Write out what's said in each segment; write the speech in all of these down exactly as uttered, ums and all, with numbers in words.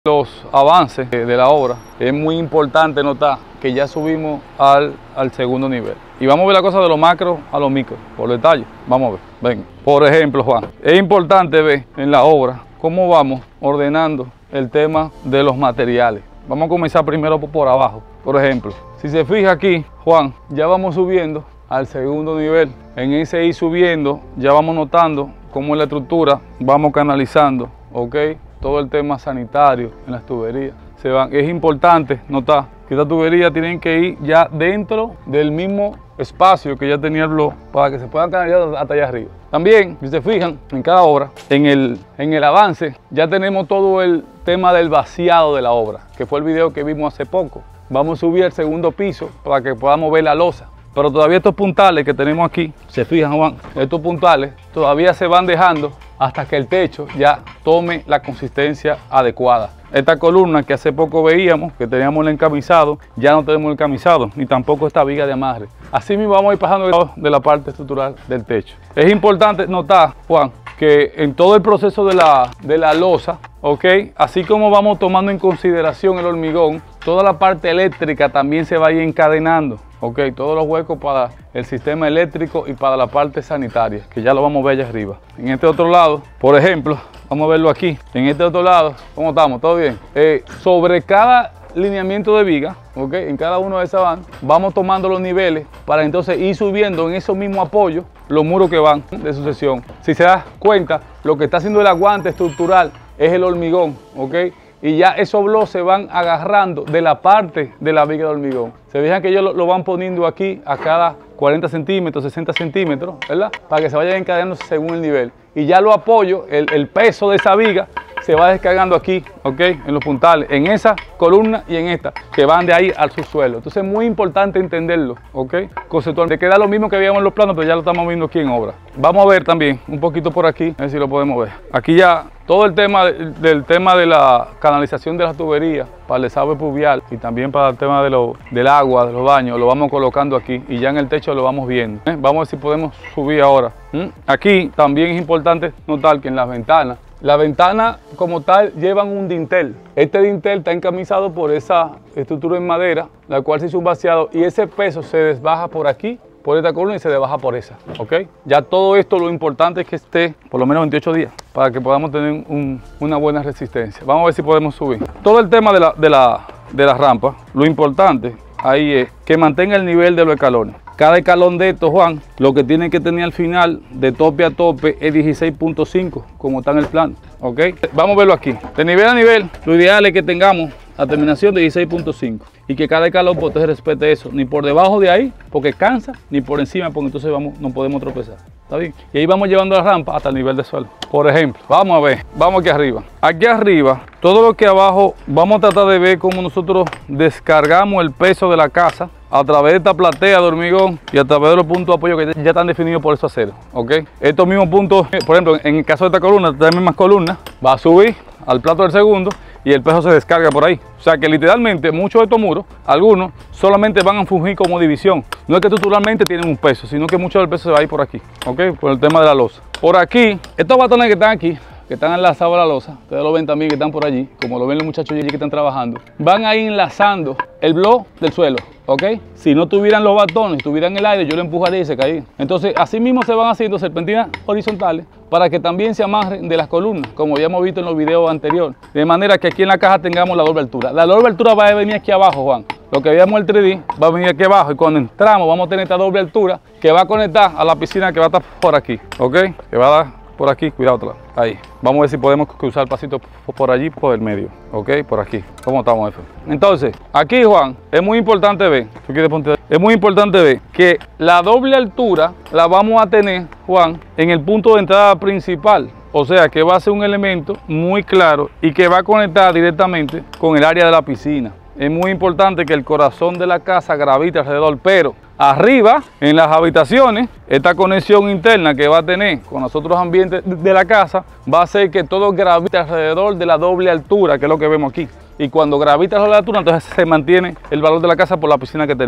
Los avances de la obra, es muy importante notar que ya subimos al, al segundo nivel. Y vamos a ver la cosa de lo macro a lo micro, por detalle. Vamos a ver, ven. Por ejemplo, Juan, es importante ver en la obra cómo vamos ordenando el tema de los materiales. Vamos a comenzar primero por abajo. Por ejemplo, si se fija aquí, Juan, ya vamos subiendo al segundo nivel. En ese ir subiendo, ya vamos notando cómo en la estructura vamos canalizando, ¿ok? Todo el tema sanitario en las tuberías. Se van. Es importante notar que estas tuberías tienen que ir ya dentro del mismo espacio que ya tenía el blog para que se puedan canalizar hasta allá arriba. También, si se fijan, en cada obra, en el, en el avance, ya tenemos todo el tema del vaciado de la obra, que fue el video que vimos hace poco. Vamos a subir al segundo piso para que podamos ver la losa. Pero todavía estos puntales que tenemos aquí, se fijan, Juan, estos puntales todavía se van dejando hasta que el techo ya tome la consistencia adecuada. Esta columna que hace poco veíamos, que teníamos el encamisado, ya no tenemos el encamisado, ni tampoco esta viga de amarre. Así mismo vamos a ir pasando de la parte estructural del techo. Es importante notar, Juan, que en todo el proceso de la, de la losa, ¿ok? Así como vamos tomando en consideración el hormigón, toda la parte eléctrica también se va a ir encadenando. Ok, todos los huecos para el sistema eléctrico y para la parte sanitaria, que ya lo vamos a ver allá arriba. En este otro lado, por ejemplo, vamos a verlo aquí. En este otro lado, ¿cómo estamos? ¿Todo bien? Eh, sobre cada lineamiento de viga, ok, en cada uno de esas van, vamos tomando los niveles para entonces ir subiendo en esos mismos apoyos los muros que van de sucesión. Si se da cuenta, lo que está haciendo el aguante estructural es el hormigón, ok. Y ya esos bloques se van agarrando de la parte de la viga de hormigón. Se fijan que ellos lo, lo van poniendo aquí a cada cuarenta centímetros, sesenta centímetros, ¿verdad? Para que se vayan encadenando según el nivel. Y ya los apoyos, el, el peso de esa viga se va descargando aquí, ¿ok? En los puntales, en esa columna y en esta, que van de ahí al subsuelo. Entonces es muy importante entenderlo, ¿ok? Conceptualmente queda lo mismo que veíamos en los planos, pero ya lo estamos viendo aquí en obra. Vamos a ver también un poquito por aquí, a ver si lo podemos ver. Aquí ya todo el tema de, del tema de la canalización de las tuberías para el desagüe pluvial y también para el tema de lo, del agua, de los baños, lo vamos colocando aquí y ya en el techo lo vamos viendo. ¿eh? Vamos a ver si podemos subir ahora. ¿Mm? Aquí también es importante notar que en las ventanas, las ventanas como tal llevan un dintel. Este dintel está encamisado por esa estructura en madera, la cual se hizo un vaciado y ese peso se desbaja por aquí, por esta columna y se desbaja por esa, ¿ok? Ya todo esto lo importante es que esté por lo menos veintiocho días para que podamos tener un, una buena resistencia. Vamos a ver si podemos subir. Todo el tema de la, de la, de la rampa, lo importante ahí es que mantenga el nivel de los escalones. Cada escalón de estos, Juan, lo que tiene que tener al final de tope a tope es dieciséis punto cinco, como está en el plano, ¿ok? Vamos a verlo aquí. De nivel a nivel, lo ideal es que tengamos la terminación de dieciséis punto cinco y que cada escalón pues, respete eso, ni por debajo de ahí, porque cansa, ni por encima, porque entonces vamos, no podemos tropezar. ¿Está bien? Y ahí vamos llevando la rampa hasta el nivel de suelo. Por ejemplo, vamos a ver, vamos aquí arriba. Aquí arriba, todo lo que abajo, vamos a tratar de ver cómo nosotros descargamos el peso de la casa a través de esta platea de hormigón y a través de los puntos de apoyo que ya están definidos por esos aceros, ¿ok? Estos mismos puntos, por ejemplo, en el caso de esta columna, estas mismas columnas, va a subir al plato del segundo y el peso se descarga por ahí. O sea que literalmente muchos de estos muros, algunos solamente van a fungir como división. No es que estructuralmente tienen un peso, sino que mucho del peso se va a ir por aquí, ¿ok? Por el tema de la losa. Por aquí, estos batones que están aquí, que están enlazados a la losa, ustedes lo ven también que están por allí, como lo ven los muchachos allí que están trabajando, van a ir enlazando el bloque del suelo, ¿ok? Si no tuvieran los batones, si tuvieran el aire, yo lo empujaría y se caía. Entonces, así mismo se van haciendo serpentinas horizontales para que también se amarren de las columnas, como ya hemos visto en los videos anteriores. De manera que aquí en la caja tengamos la doble altura. La doble altura va a venir aquí abajo, Juan. Lo que veíamos el tres D va a venir aquí abajo y cuando entramos vamos a tener esta doble altura que va a conectar a la piscina que va a estar por aquí, ¿ok? Que va a dar por aquí, cuidado, otro lado. Ahí. Vamos a ver si podemos cruzar el pasito por allí, por el medio, ¿ok? Por aquí. ¿Cómo estamos, F? Entonces, aquí, Juan, es muy importante ver, ¿tú quieres ponte? Es muy importante ver que la doble altura la vamos a tener, Juan, en el punto de entrada principal. O sea, que va a ser un elemento muy claro y que va a conectar directamente con el área de la piscina. Es muy importante que el corazón de la casa gravite alrededor, pero arriba, en las habitaciones, esta conexión interna que va a tener con los otros ambientes de la casa va a hacer que todo gravite alrededor de la doble altura, que es lo que vemos aquí. Y cuando gravita alrededor de la altura, entonces se mantiene el valor de la casa por la piscina que tenemos.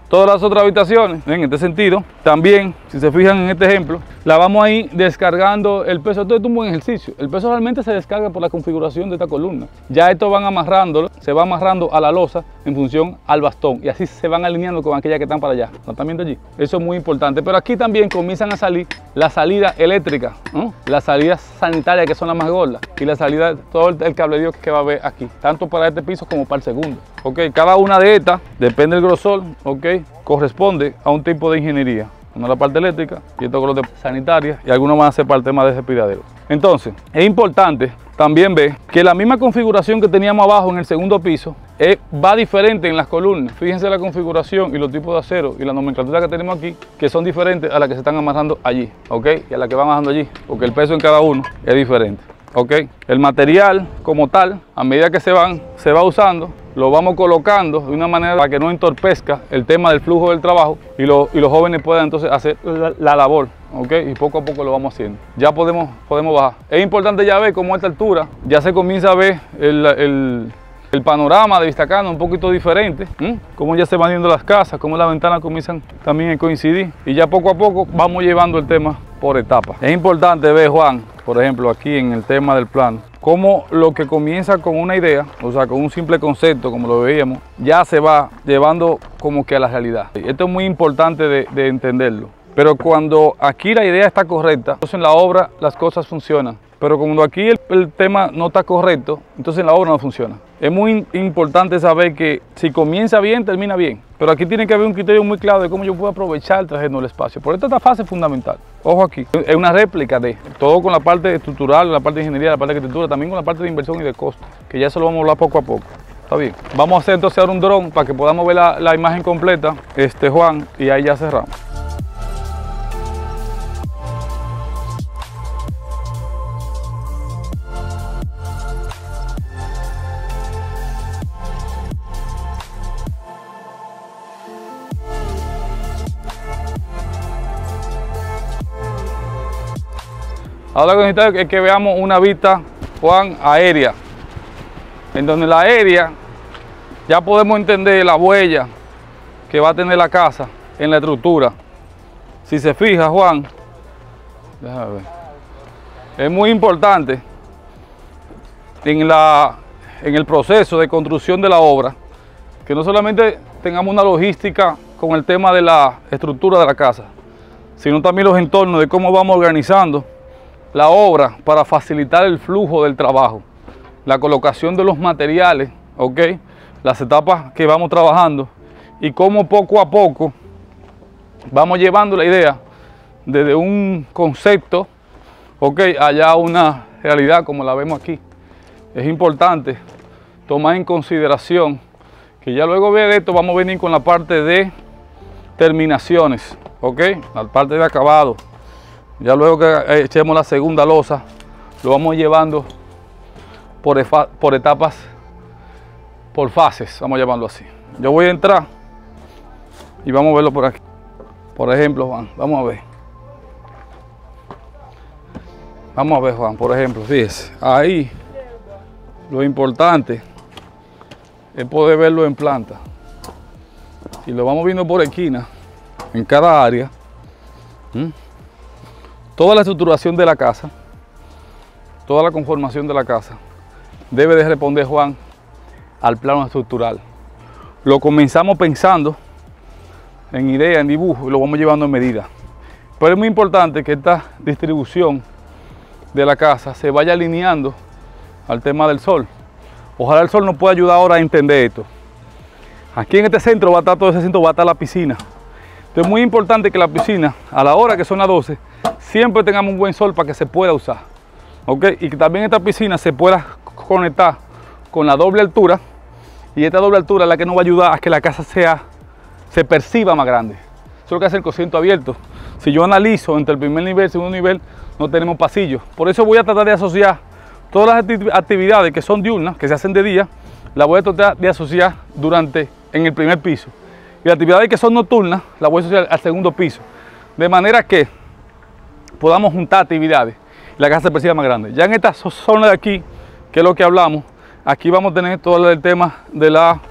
Todas las otras habitaciones, en este sentido, también, si se fijan en este ejemplo, la vamos a ir descargando el peso. Esto es un buen ejercicio. El peso realmente se descarga por la configuración de esta columna. Ya esto van amarrándolo, se va amarrando a la losa en función al bastón y así se van alineando con aquellas que están para allá. ¿Lo están viendo allí? Eso es muy importante. Pero aquí también comienzan a salir la salida eléctrica, ¿no? Las salidas sanitarias, que son las más gordas, y la salida, todo el, el cablerío que va a ver aquí, tanto para este piso como para el segundo. Okay, cada una de estas, depende del grosor, okay, corresponde a un tipo de ingeniería. Una es la parte eléctrica y esto con los de sanitaria, y algunos van a ser para el tema de respiradero. Entonces, es importante también ver que la misma configuración que teníamos abajo en el segundo piso eh, va diferente en las columnas. Fíjense la configuración y los tipos de acero y la nomenclatura que tenemos aquí, que son diferentes a las que se están amarrando allí, okay, y a las que van amarrando allí, porque el peso en cada uno es diferente. Okay. El material como tal, a medida que se, van, se va usando, lo vamos colocando de una manera para que no entorpezca el tema del flujo del trabajo y, lo, y los jóvenes puedan entonces hacer la, la labor, ¿okay? Y poco a poco lo vamos haciendo. Ya podemos, podemos bajar. Es importante ya ver cómo a esta altura ya se comienza a ver el, el, el panorama de Vistacana un poquito diferente, ¿eh? Cómo ya se van viendo las casas, cómo las ventanas comienzan también a coincidir, y ya poco a poco vamos llevando el tema por etapas. Es importante ver, Juan, por ejemplo, aquí en el tema del plano, cómo lo que comienza con una idea, o sea, con un simple concepto, como lo veíamos, ya se va llevando como que a la realidad. Esto es muy importante de, de entenderlo. Pero cuando aquí la idea está correcta, entonces en la obra las cosas funcionan. Pero cuando aquí el, el tema no está correcto, entonces en la obra no funciona. Es muy importante saber que si comienza bien, termina bien. Pero aquí tiene que haber un criterio muy claro de cómo yo puedo aprovechar el terreno, el espacio. Por esta, esta fase es fundamental. Ojo aquí, es una réplica de todo con la parte estructural, la parte de ingeniería, la parte de arquitectura, también con la parte de inversión y de costo, que ya eso lo vamos a hablar poco a poco. Está bien. Vamos a hacer entonces ahora un dron para que podamos ver la, la imagen completa, este, Juan, y ahí ya cerramos. Ahora lo que necesitamos es que veamos una vista, Juan, aérea, en donde la aérea ya podemos entender la huella que va a tener la casa en la estructura. Si se fija, Juan, déjame ver, es muy importante en, la, en el proceso de construcción de la obra que no solamente tengamos una logística con el tema de la estructura de la casa, sino también los entornos de cómo vamos organizando la obra para facilitar el flujo del trabajo, la colocación de los materiales, ¿okay? Las etapas que vamos trabajando y cómo poco a poco vamos llevando la idea desde un concepto, ¿okay? Allá a una realidad como la vemos aquí. Es importante tomar en consideración que ya luego de esto vamos a venir con la parte de terminaciones, ¿okay? La parte de acabado. Ya luego que echemos la segunda losa, lo vamos llevando por, por etapas, por fases, vamos a llamarlo así. Yo voy a entrar y vamos a verlo por aquí. Por ejemplo, Juan, vamos a ver. Vamos a ver, Juan, por ejemplo, fíjese, ahí lo importante es poder verlo en planta. Si lo vamos viendo por esquina, en cada área, ¿sí? Toda la estructuración de la casa, toda la conformación de la casa, debe de responder, Juan, al plano estructural. Lo comenzamos pensando en idea, en dibujo, y lo vamos llevando en medida. Pero es muy importante que esta distribución de la casa se vaya alineando al tema del sol. Ojalá el sol nos pueda ayudar ahora a entender esto. Aquí en este centro va a estar, todo ese centro va a estar la piscina. Entonces es muy importante que la piscina, a la hora que son las doce, siempre tengamos un buen sol para que se pueda usar, ¿okay? Y que también esta piscina se pueda conectar con la doble altura, y esta doble altura es la que nos va a ayudar a que la casa sea, se perciba más grande. Eso es lo que hace el cociente abierto. Si yo analizo entre el primer nivel y el segundo nivel, no tenemos pasillos. Por eso voy a tratar de asociar todas las actividades que son diurnas, que se hacen de día, las voy a tratar de asociar durante, en el primer piso. Y las actividades que son nocturnas, las voy a asociar al segundo piso. De manera que podamos juntar actividades y la casa se perciba más grande. Ya en esta zona de aquí, que es lo que hablamos, aquí vamos a tener todo el tema de la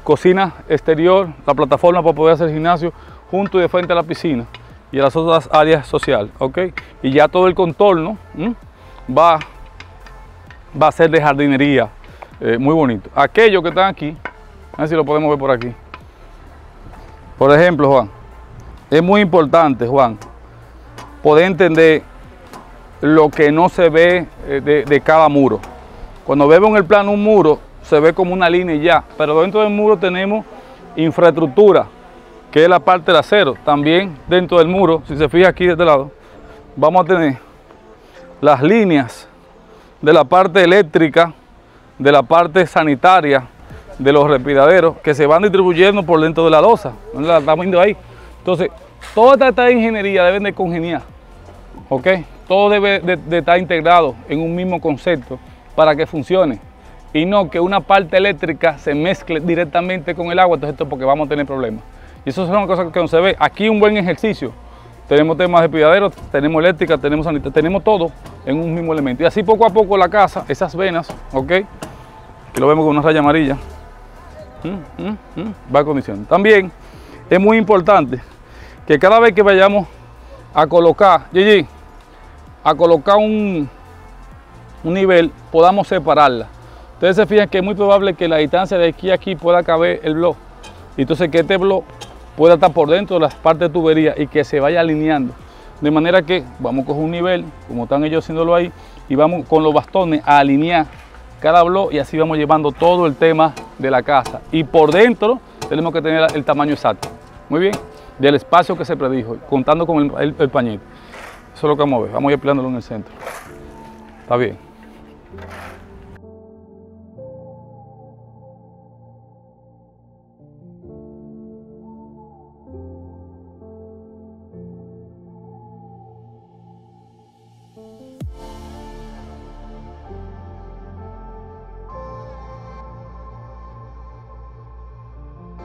cocina exterior, la plataforma para poder hacer gimnasio, junto y de frente a la piscina y a las otras áreas sociales, ¿ok? Y ya todo el contorno va, va a ser de jardinería, eh, muy bonito. Aquellos que están aquí, a ver si lo podemos ver por aquí. Por ejemplo, Juan, es muy importante, Juan, poder entender lo que no se ve eh, de, de cada muro. Cuando vemos en el plano un muro, se ve como una línea y ya, pero dentro del muro tenemos infraestructura, que es la parte del acero. También dentro del muro, si se fija aquí de este lado, vamos a tener las líneas de la parte eléctrica, de la parte sanitaria, de los respiraderos, que se van distribuyendo por dentro de la losa. La estamos viendo ahí. Entonces, toda esta ingeniería deben de congeniar, ¿ok? Todo debe de, de estar integrado en un mismo concepto para que funcione. Y no que una parte eléctrica se mezcle directamente con el agua, entonces esto es porque vamos a tener problemas. Y eso es una cosa que no se ve. Aquí un buen ejercicio. Tenemos temas de pilladeros, tenemos eléctrica, tenemos sanitaria, tenemos todo en un mismo elemento. Y así poco a poco la casa, esas venas, ¿ok? Aquí lo vemos con una raya amarilla. Mm, mm, mm, va a condición. También es muy importante que cada vez que vayamos a colocar, Gigi, a colocar un, un nivel, podamos separarla. Ustedes se fijan que es muy probable que la distancia de aquí a aquí pueda caber el bloque. Y entonces que este bloque pueda estar por dentro de las partes de tubería y que se vaya alineando. De manera que vamos a coger un nivel, como están ellos haciéndolo ahí, y vamos con los bastones a alinear cada bloque y así vamos llevando todo el tema de la casa. Y por dentro tenemos que tener el tamaño exacto. Muy bien, del espacio que se predijo, contando con el, el, el pañete. Eso es lo que vamos a ver. Vamos a ir peleándolo en el centro. Está bien.